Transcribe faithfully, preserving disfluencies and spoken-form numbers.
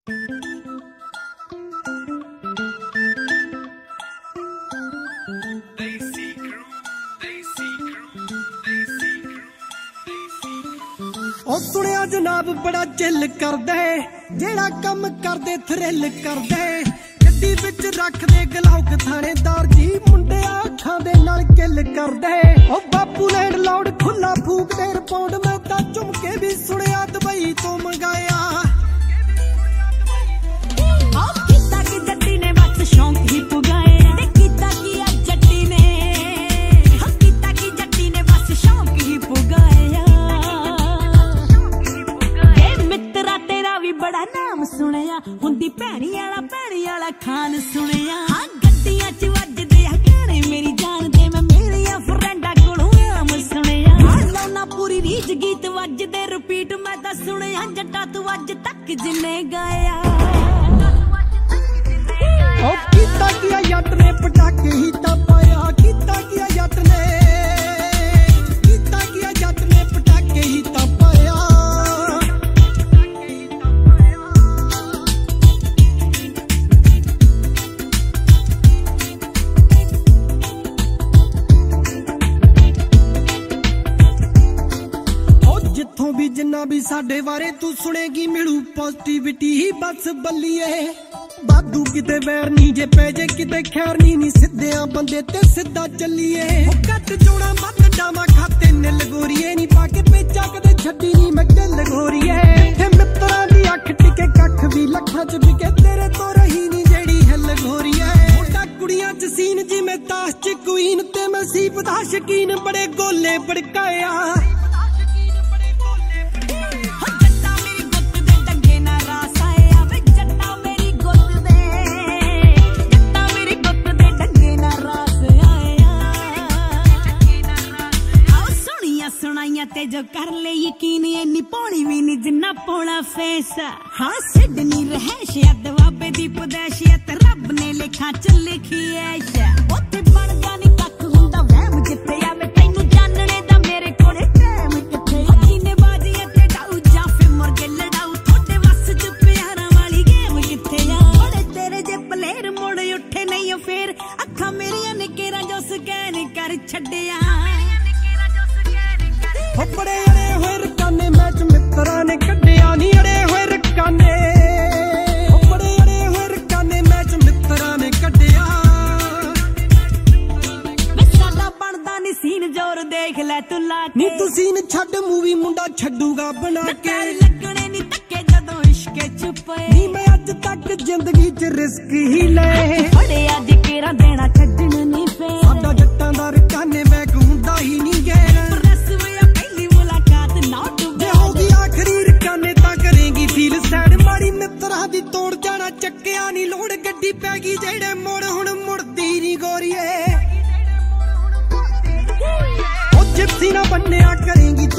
ओ सुनिया जनाब बड़ा चिल करदे, जेड़ा कम करदे थ्रिल करदे। गड्डी विच रख दे गलौक थानेदार जी, मुंडे अखां दे नाल किल करदे। ओ बापू लैंड लाउड खुला फूकदे रिपॉन्ड, मैं तां झुमके भी सुनिया दुबई तो मंगाया। शौक ही पुगाए किता किया जट्टी ने, किता की जट्टी ने बस शौक ही पुगाया। मित्रा तेरा भी बड़ा नाम सुनिया, हुंदी भैणी आला भैणी आला खान सुनिया। हाँ गड्डियां च वजदे गाने मेरी जान दे, मैं मेरिया फ्रेंडा कोलों नाम सुनिया। लाउना पूरी रीच गीत वजदे रिपीट, मैं तां सुनिया जट्टा तू अज तक जिन्ने गाया। ओ किता किया जट ने पटाके ही ता पाया, किता किया जट ने, किता किया जट ने पटाके ही ता पाया। ओ जिथों भी जिन्ना भी साडे बारे तू सुनेगी, मिलू पॉजिटिविटी ही बस बल्लीए। बादू किते वैर नी जे पै जे किते खैर नी, नी सिद्धेया बंदे ते सिद्धा चलिए। कट जोड़ा मत डावा खाते निल गोरीए, नी पाके पेचा कदे छड्डी नी मैं किल गोरीए। इत्थे मित्तरां दी अख टिके कख भी लखां च बिके, तेरे तो रही नी जेड़ी हिल गोरीए। मुंडा कुड़ियां च सीन जिवें ताश च क्वीन, ते मैं सीप दा शकीन बड़े गोले भड़काया। ते जो कर ले यकीन, इन्नी पौनी भी नहीं जिन्ना पौना फेस। हाँ सिडनी रहैशियत बाबे दी पदैशियत, रब ने लेखा च लिखी ऐशा। उत्थे बनदा नी कख हुंदा वहम जिथे आवे, तैनू जानने दा मेरे कोले टाइम किथे। अखीने बाजी ते डाऊ जां फिर मुर्गे लड़ाऊ, थोड़े वस च प्यारां वाली गेम किथे आ। बड़े तेरे जे प्लेयर मुड़ उठे नहीं फेर, अखां मेरियां ने केरा जो स्कैन कर छड्डिया। बड़े अड़े होए रकाने मैच मित्रा ने कड्डिया नी, अड़े होए रकाने, बड़े अड़े होए रकाने मैच मित्रा ने कड्डिया। साडा बनदा नी सीन जोर देख लै तू ला के, नी तू सीन छड्ड मूवी मुंडा छड्डूगा बना के। लगने नी धक्के जदों इश्क छुपे, नी मैं अज तक जिंदगी च रिस्क ही ले। बड़े अज केरा देना छड्डण नी पे, साडा जट्टां दा रकाने बैग हुंदा ही नी गैर। मित्रा दी तोड़ जाना चक्किया नी लोड़, गड्डी पै गई जेड़े मोड़ हुण मुड़दी नी गोरीए। ओ जिप्सी ना बन्निया करेंगी